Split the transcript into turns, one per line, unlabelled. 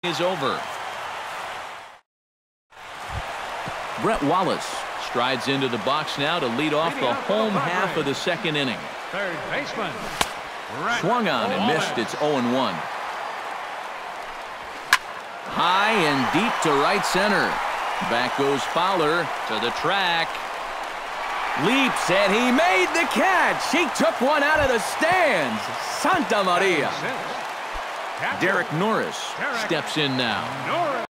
is over. Brett Wallace strides into the box now to lead off the home half of the second inning.
Third baseman.
Swung on and missed. It's 0-1. High and deep to right center. Back goes Fowler to the track. Leaps, and he made the catch. He took one out of the stands. Santa Maria. Derek Norris steps in now.